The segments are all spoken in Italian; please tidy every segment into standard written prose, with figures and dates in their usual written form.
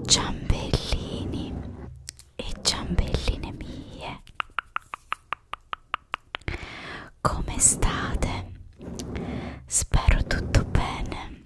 Ciambellini e ciambelline mie, come state? Spero tutto bene.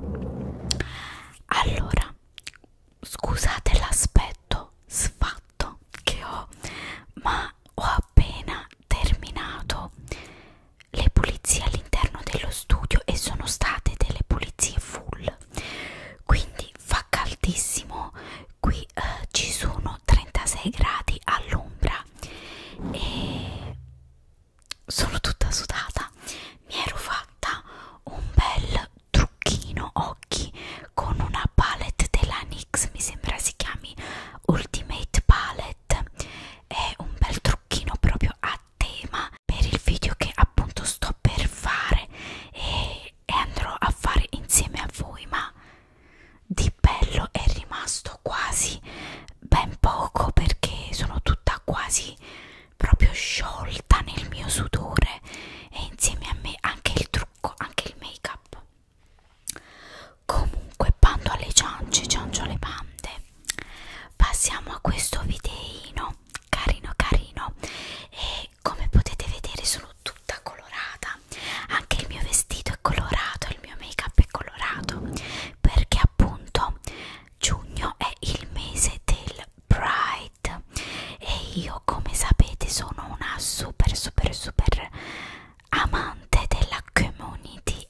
Allora, scusate l'aspetto sfatto che ho, ma ho appena terminato le pulizie all'interno dello studio e sono state delle pulizie full, quindi fa caldissimo qui, ci sono 36 gradi all'ombra e sono tutta sudata. Mi ero fatta un bel trucchino occhi con una palette della NYX, mi sembra si chiami Ultimate Palette. È un bel trucchino proprio a tema per il video che appunto sto per fare e andrò a fare insieme a voi, ma di bello è rimasto quasi ben poco perché sono tutta quasi proprio sciolta nel mio sudore e insieme a me anche il trucco, anche il make up. Comunque, bando alle ciance, ciancio alle bande, passiamo a questo videino carino carino e come potete vedere sono tutta colorata, anche il mio vestito è colorato, il mio make up è colorato perché appunto giugno è il mese del Pride e io, come sapete, sono una super amante della community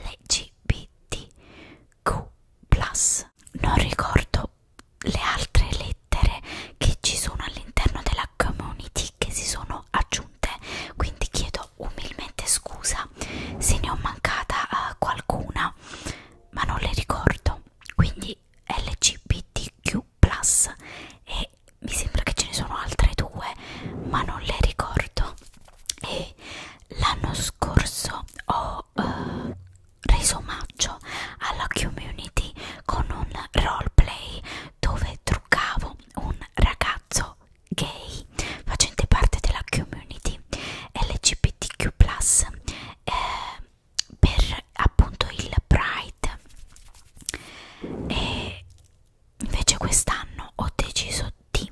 LGBTQ+. Non ricordo le altre lettere che ci sono all'interno della community che si sono aggiunte, quindi chiedo umilmente scusa se ne ho mancata qualcuna, ma non le ricordo. Quindi LGBTQ+ e mi sembra che ce ne sono altre due, ma non le ricordo. E l'anno scorso ho reso omaggio alla community con un roleplay dove truccavo un ragazzo gay facente parte della community LGBTQ+, per appunto il Pride. E invece quest'anno ho deciso di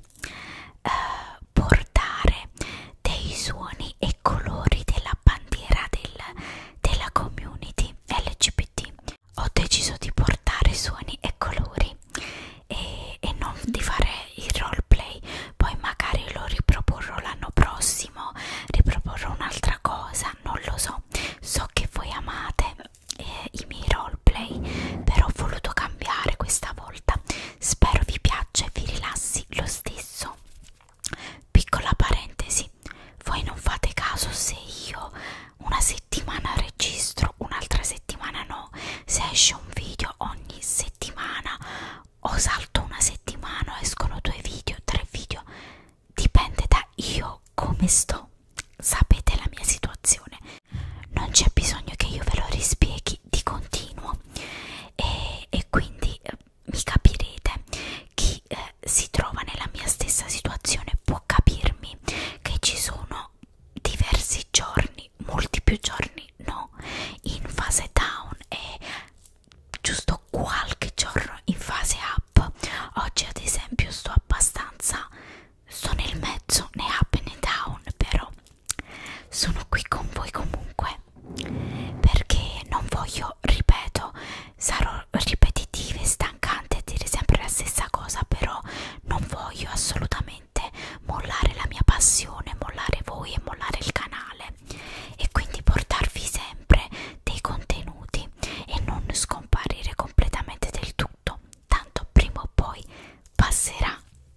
portare dei suoni e colori della bandiera della community LGBT. Ho deciso di portare suoni e colori e non di fare il roleplay. Poi magari lo riproporrò l'anno prossimo, riproporrò un'altra cosa, non lo so. So che voi amate i miei roleplay, però ho voluto cambiare questa volta. Spero vi piaccia e vi rilassi lo stesso. Piccola parentesi, voi non fate caso se io una settimana registro, un'altra settimana no, se esce un video ogni settimana o salto una settimana, escono 2 video, 3 video, dipende da io come sto. Sapete la mia situazione, non c'è bisogno che io ve lo rispieghi di continuo e quindi mi capirete. Chi si trova nella mia stessa situazione può capirmi che ci sono diversi giorni, molti più giorni no, in fase down e giusto qualche giorno in fase up. Oggi ad esempio sto nel mezzo, né up né down, però sono qui con voi comunque perché non voglio, ripeto, sarò ripetitiva e stancante a dire sempre la stessa cosa, però non voglio assolutamente mollare la mia passione, mollare voi e mollare il canale e quindi portarvi sempre dei contenuti e non scomparire completamente del tutto, tanto prima o poi passerà.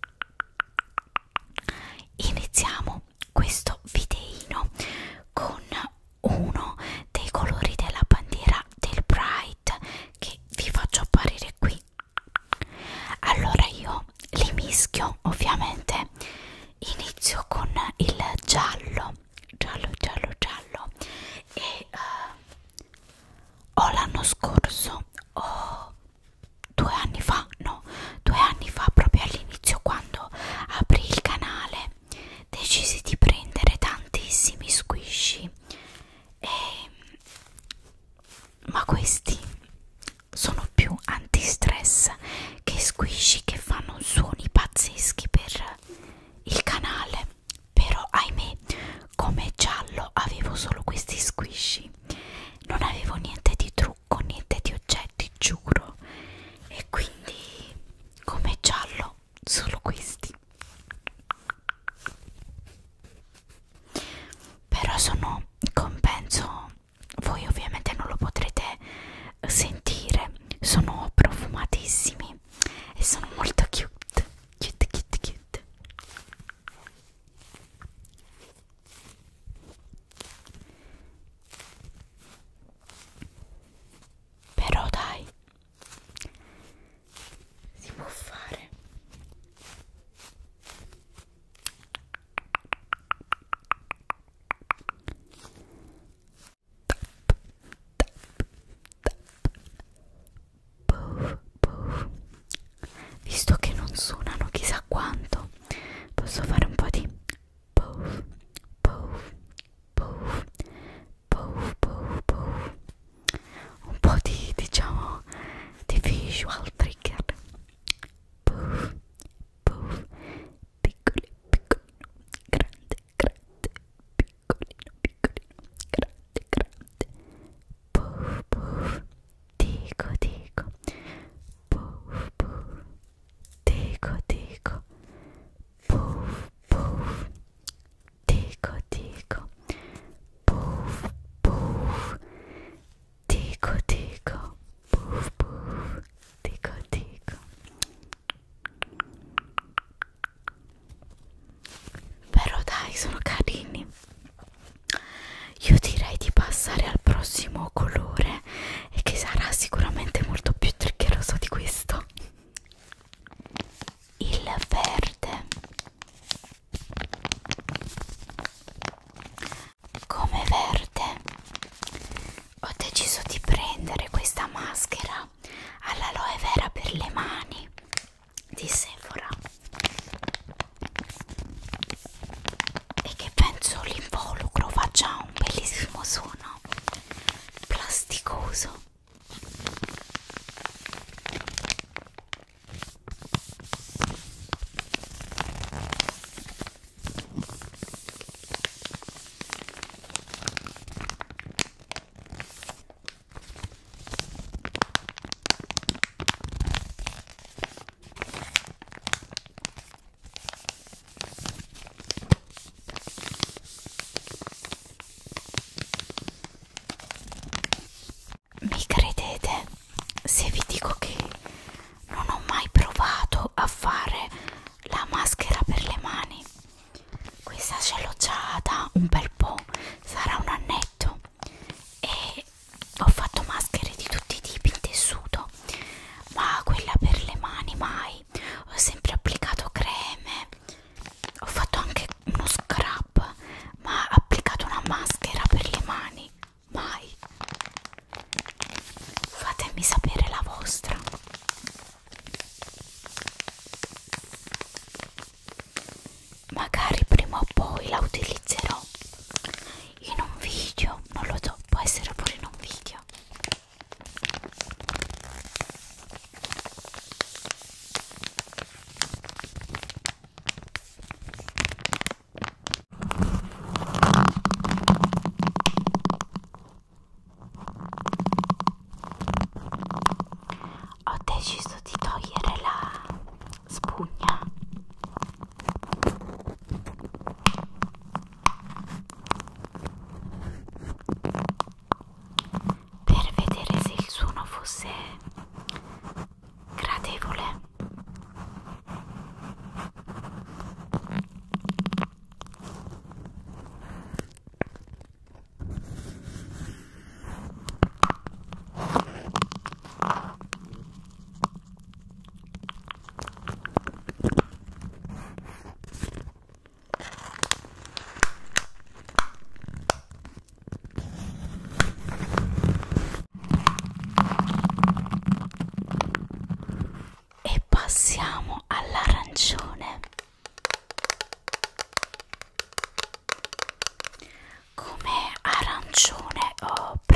Iniziamo questo videino con uno dei colori della bandiera del Pride che vi faccio apparire qui. Allora io li mischio, ovviamente inizio con il giallo e ho l'anno scorso, ho 2 anni fa, no, 2 anni fa proprio all'inizio quando aprì il canale decisi di prendere tantissimi squishy ma questi sono più antistress che squishy che fanno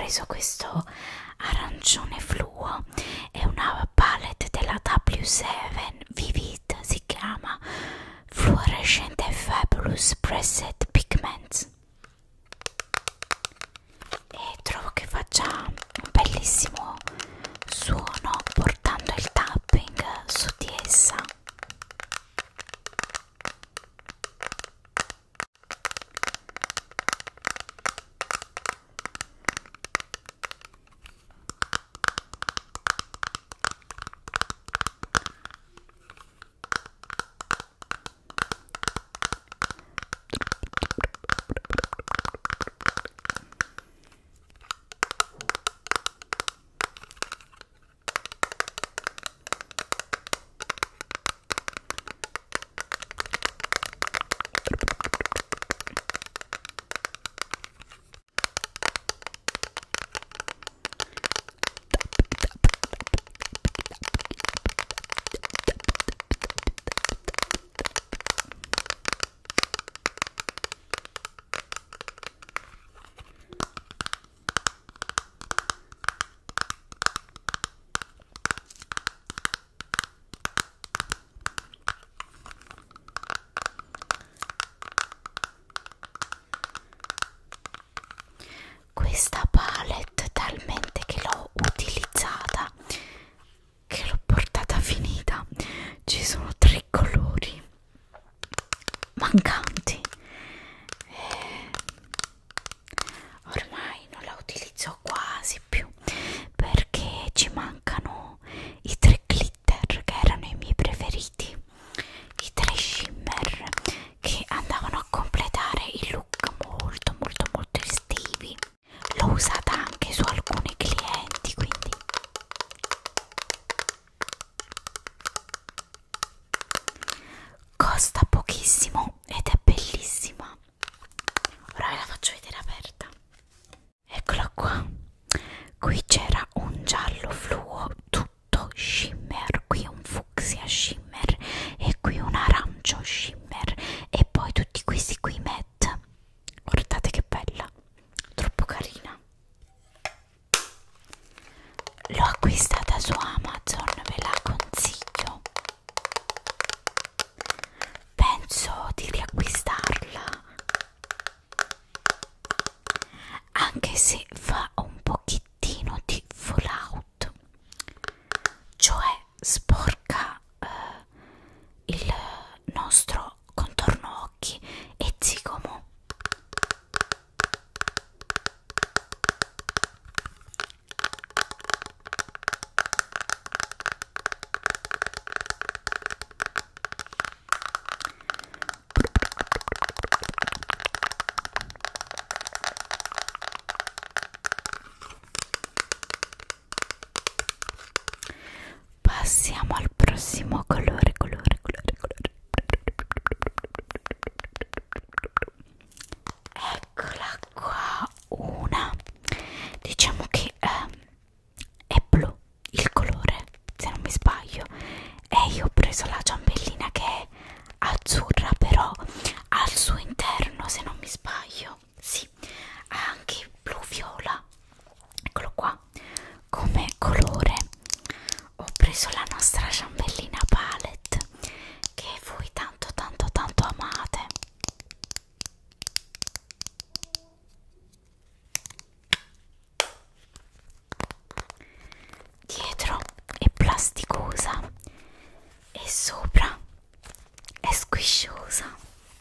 preso questo arancione fluo, è una palette della W7 Vivid, si chiama Fluorescent and Fabulous Pressed Pigments, e trovo che faccia un bellissimo suono portando il tapping su di essa. Questa palette, talmente che l'ho utilizzata, che l'ho portata finita, ci sono 3 colori mancanti e ormai non la utilizzo quasi più perché ci mancano i 3 glitter che erano i miei preferiti, i 3 shimmer che andavano a completare il look molto molto molto estivi. L'ho usata anche su alcuni clienti, quindi costa pochissimo ed è bellissima. Ora ve la faccio vedere aperta. Eccola qua. Qui c'era un giallo fluo tutto shimmer, qui un fucsia shimmer e qui un arancio shimmer e poi tutti questi qui matte. Guardate che bella, troppo carina. L'ho acquistata su Amazon, ve la consiglio. Penso di riacquistarla, anche se fa un pochettino di fallout, cioè sporca il nostro contorno occhi e zigomo. Passiamo al prossimo colore. Eccola qua, una, diciamo che è blu il colore, se non mi sbaglio, e io ho preso la ciambellina che è azzurra, però al suo interno, se non mi sbaglio, sì, ha anche blu viola. Eccolo qua, come colore ho preso la nostra ciambellina palette che voi tanto tanto tanto amate. Dietro è plasticosa e sopra è squisciosa.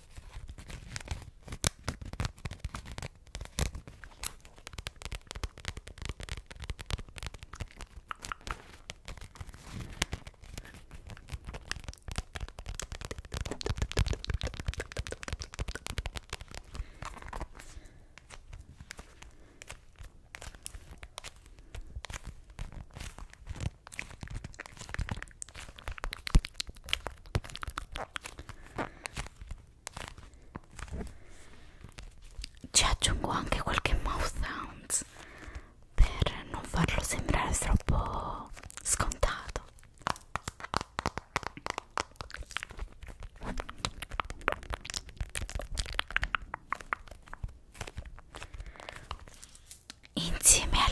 Ci aggiungo anche qualche mouth sounds per non farlo sembrare troppo scontato. Insieme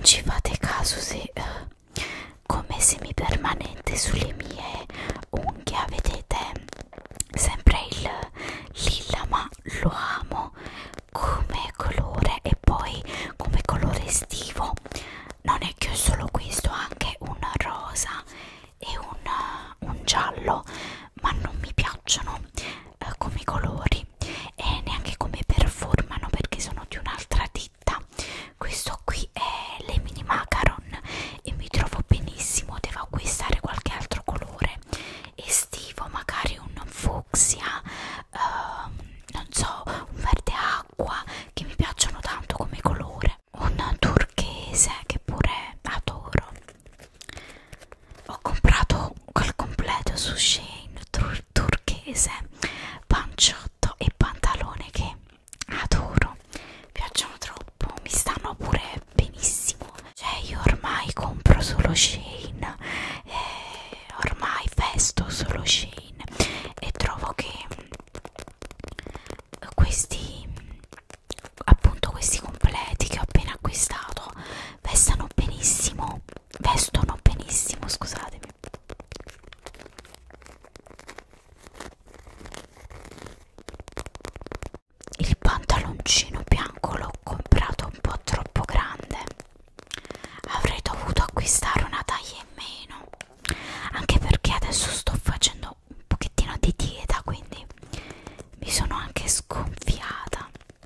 ci fate caso se come semipermanente sulle mie unghie vedete sempre il lilla, ma lo amo come colore. E poi come colore estivo non è che ho solo questo, anche un rosa e un giallo, ma non mi piacciono come colori e neanche come performano, perché sono di un'altra ditta. Questo qui è le mini macaron e mi trovo benissimo. Devo acquistare qualche altro colore estivo, magari un fucsia, non so, un verde acqua, che mi piacciono tanto come colore, un turchese che pure adoro. Ho comprato quel completo su Shein turchese, panciotto e pantalone, che adoro, mi piacciono troppo, mi stanno pure benissimo. Cioè io ormai compro solo Shein, ormai vesto solo Shein e trovo che questi, appunto questi completi che ho appena acquistato vestono benissimo, scusatemi. Il pantaloncino bianco l'ho comprato un po' troppo grande, avrei dovuto acquistare una taglia in meno, anche perché adesso sto facendo un pochettino di dieta, quindi mi sono anche sgonfiata.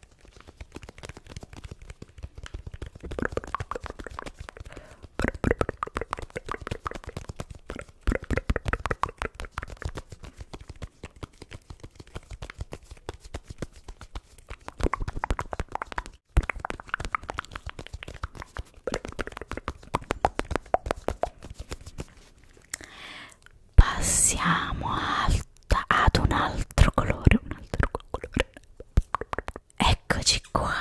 Passiamo ad un altro colore, Eccoci qua.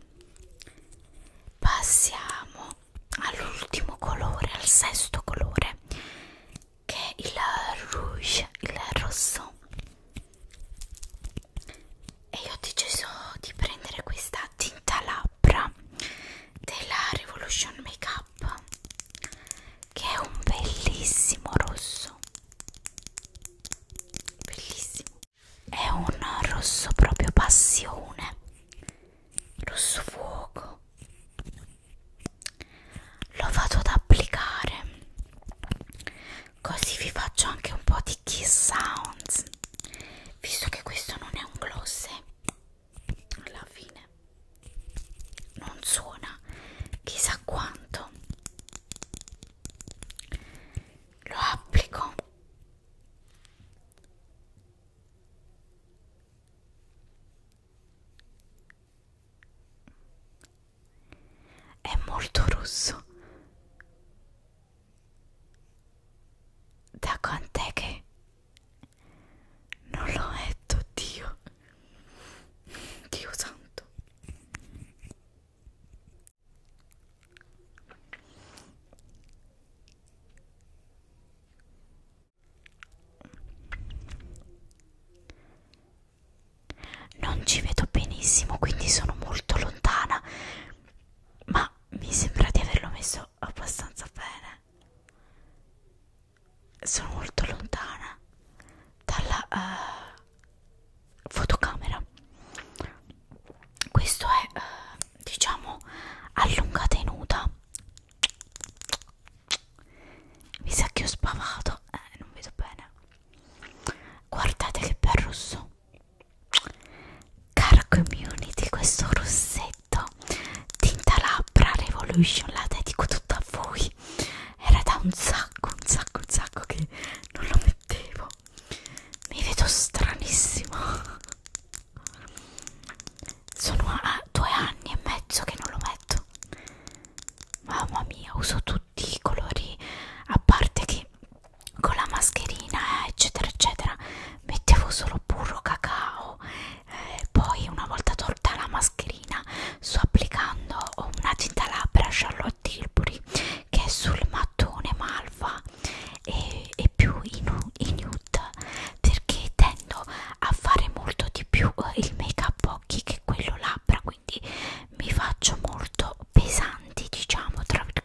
Passiamo all'ultimo colore, al sesto colore, che è il rouge, il rosso. E io ho deciso di prendere questa tinta labbra della Revolution Makeup, che è un bellissimo rosso, bellissimo, è un rosso proprio passione, rosso fuoco. Lo vado ad applicare, così vi faccio anche un po' di kiss sounds, visto che questo non è un gloss, alla fine non suona chissà quanto. Lo applico è molto rosso. Da quant'è che non lo metto, Dio santo. Non ci vedo benissimo, quindi sono molto lontana, ma mi sembra di averlo messo abbastanza bene. Sono molto lontana dalla fotocamera. Questo è diciamo a lunga tenuta. Mi sa che ho spavato, non vedo bene. Guardate che bel rosso. Cara community, questo rossetto tinta labbra Revolution la dedico tutta a voi. Era da un sacco che non lo mettevo, mi vedo stranissimo. Sono a 2 anni e mezzo che non lo metto, mamma mia. Uso tutti i colori, a parte che con la mascherina eccetera eccetera mettevo solo burro cacao, poi una volta tolta la mascherina sto applicando una tinta labbra Charlotte Tilbury, che è sul mattone malva e più in nude, perché tendo a fare molto di più il make up occhi che quello labbra, quindi mi faccio molto pesanti, diciamo tra virgolette.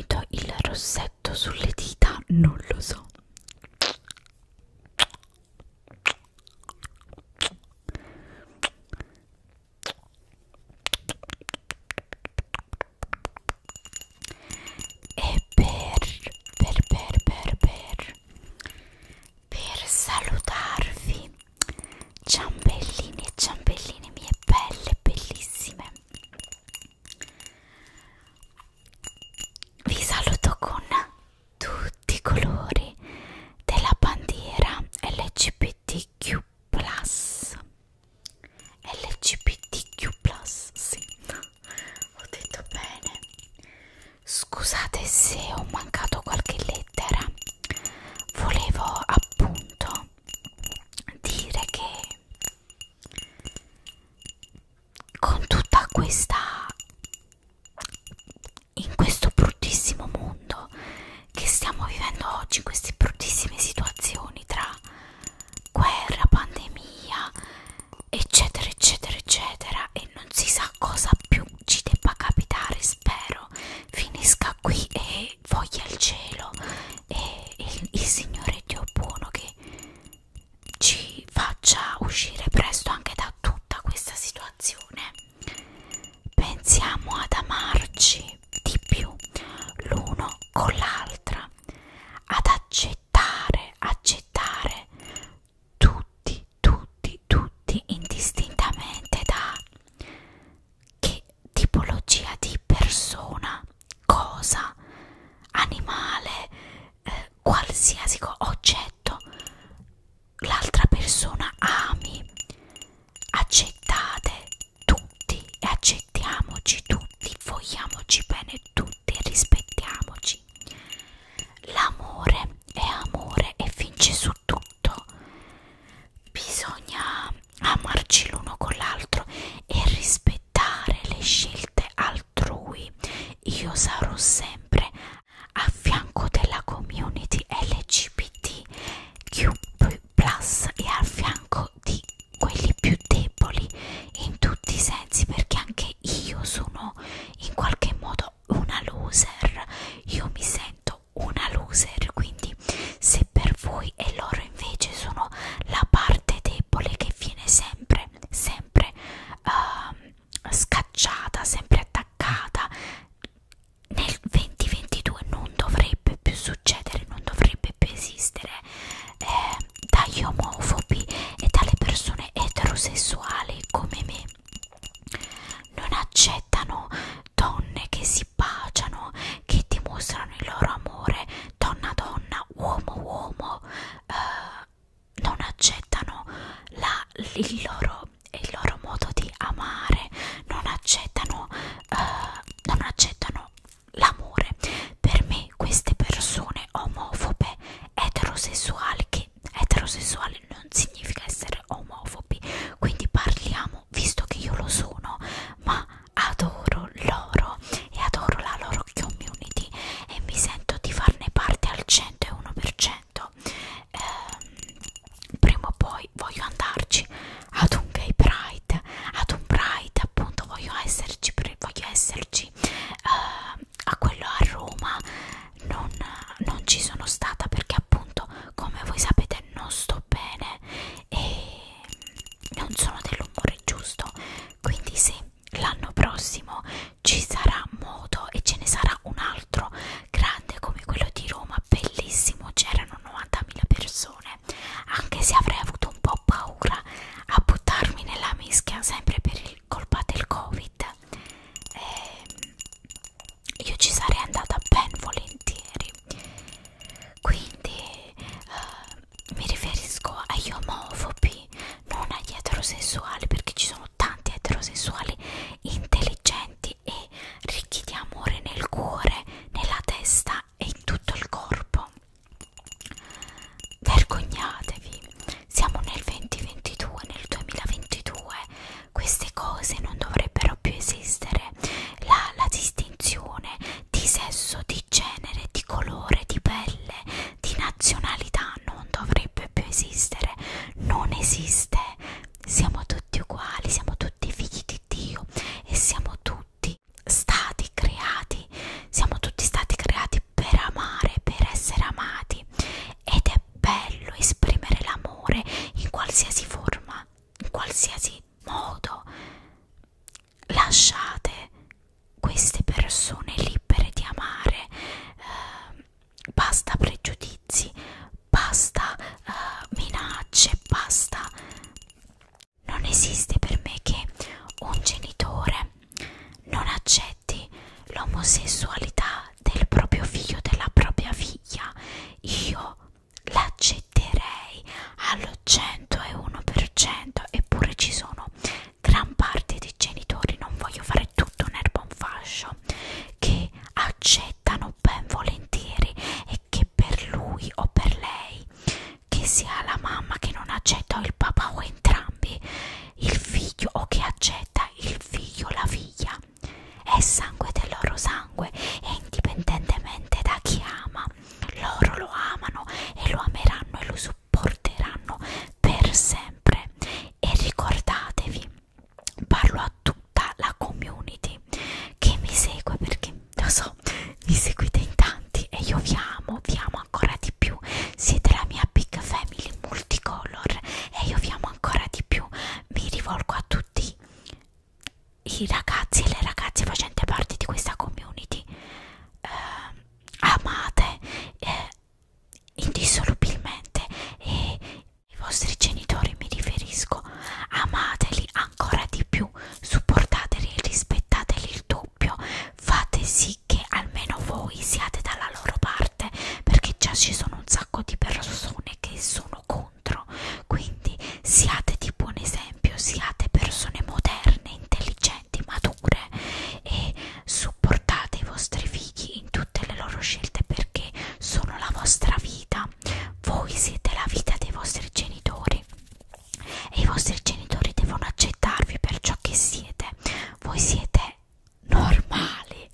finito il rossetto sulle dita, non lo so. E per salutarvi, ciambellini e ciambelline mie belle, bellissime, vi saluto con tutti i colori della bandiera LGBTQ+. LGBTQ+, sì, ho detto bene. Scusate se ho mancato qualche lettera, volevo appunto dire che con tutta questa, in questo bruttissimo mondo che stiamo vivendo oggi, in queste bruttissime situazioni tra guerra, pandemia, eccetera eccetera eccetera, e non si sa cosa più ci debba capitare, spero finisca qui e voglia il cielo e il Signore Dio buono che ci faccia uscire presto anche da tutta questa situazione. Pensiamo ad amarci di più l'uno con l'altra, ad accettare tutti indistintamente da che tipologia di persona, cosa, animale, qualsiasi oggetto l'altra persona ami. Accettate tutti e accettiamoci tutti, vogliamoci bene tutti e rispettiamoci. L'amore è amore e vince su tutto. Bisogna amarci l'uno con l'altro e rispettare le scelte altrui. Io sarò sempre a fianco della community LGBTQ+ e a fianco di quelli più deboli in tutti i sensi, perché anche io sono in qualche modo una loser. Io mi sento una loser, quindi se per voi e loro invece sono la parte debole che viene sempre scacciata, sempre attaccata nel sessualità del proprio figlio, della propria figlia, io l'accetterei allo 101%, eppure ci sono gran parte dei genitori, non voglio fare tutto un erba un fascio, che accettano ben volentieri e che per lui o per lei, che sia la mamma che non accetta o il papà o entrambi, il figlio, o che accetta il figlio o la figlia, è sangue del loro sangue, e indipendentemente da chi ama, loro lo amano e lo ameranno e lo supporteranno per sempre. E ricordatevi, parlo a tutta la community che mi segue, perché lo so, mi seguite in tanti e io vi amo ancora di più, siete la mia big family multicolor e io vi amo ancora di più. Mi rivolgo a tutti i ragazzi e le ragazze facenti parte di questa community, amate indissolubilmente e i vostri genitori, mi riferisco, amateli ancora di più, supportateli e rispettateli il doppio, fate sì che almeno voi siate dalla loro parte, perché già ci sono un sacco di persone che sono contro, quindi siate di buon esempio, siate persone moderne, intelligenti, mature e supportate i vostri figli in tutte le loro scelte, perché sono la vostra vita, voi siete la vita dei vostri genitori e i vostri genitori devono accettarvi per ciò che siete. Voi siete normali,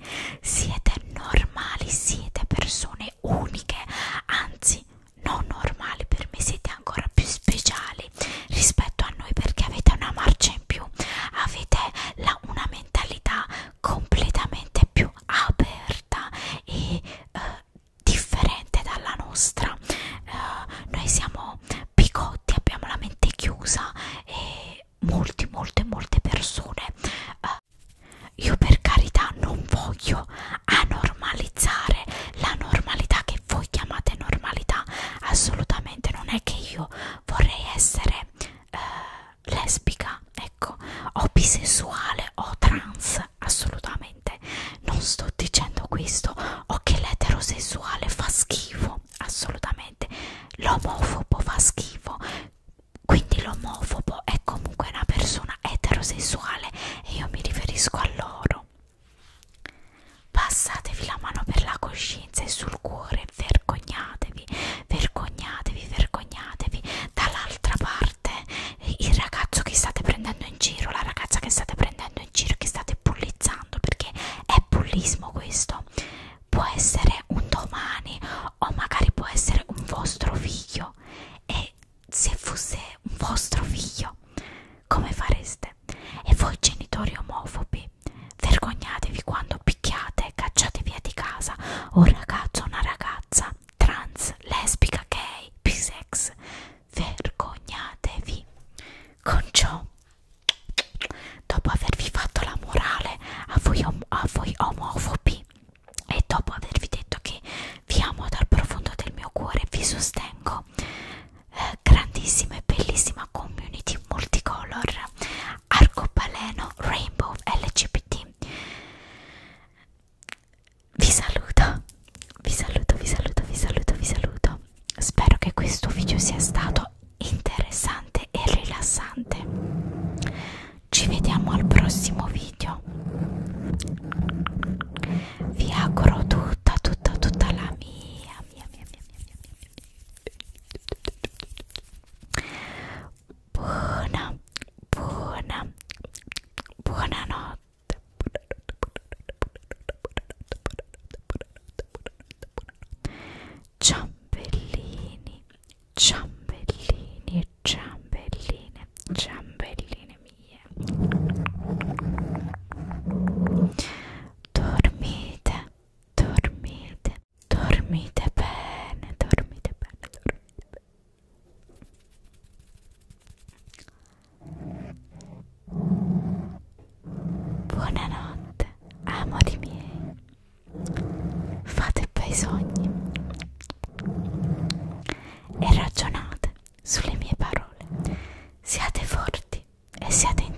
siete persone uniche, anzi non normali, per me siete ancora più speciali rispetto a noi, perché avete una marcia in più, avete una mentalità completamente più aperta e differente dalla nostra. Noi siamo bigotti, abbiamo la mente chiusa e molte persone, io per carità non voglio anormalizzare la normalità che voi chiamate normalità, assolutamente, non è che io vorrei essere lesbica, ecco, o bisessuale o trans, assolutamente non sto dicendo questo, o che l'eterosessuale fa schifo, assolutamente, l'omofobo fa schifo, quindi l'omofobo è comunque una persona eterosessuale e io mi riferisco a loro. Passatevi la mano per la coscienza e sul cuore, vergognatevi, vergognatevi, vergognatevi. Dall'altra parte, il ragazzo che state prendendo in giro, la ragazza che state prendendo in giro, che state bullizzando, perché è bullismo questo, può essere un domani o magari può essere un vostro figlio, e se fosse un vostro figlio come fareste? E voi genitori omofobi, vergognatevi quando picchiate, cacciate via di casa un ragazzo o una ragazza trans, lesbica, gay, bisex, vergognatevi. Con ciò, dopo avervi fatto la morale a voi omofobi e dopo avervi detto che vi amo dal profondo del mio cuore, vi sostengo, grandissima e bellissima community multicolor, arcobaleno, rainbow, LGBT, vi saluto, vi saluto, vi saluto, vi saluto, vi saluto. Spero che questo video sia stato interessante e rilassante. Ci vediamo al prossimo video. Vi auguro tutta la buonanotte. Ciambellini, ciambellini, ciambelline, ciambelline mie. Dormite, dormite, dormite bene, dormite bene, dormite bene. Buonanotte, amori miei. Fate bei sogni e ragionate sulle mie parole. Siate forti e siate